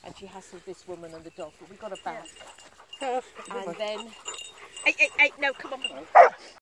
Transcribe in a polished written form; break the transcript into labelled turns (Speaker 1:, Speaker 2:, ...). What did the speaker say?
Speaker 1: and she hassled this woman and the dog, but we got her back.
Speaker 2: Yeah.
Speaker 1: And then...
Speaker 3: Hey, no, come on.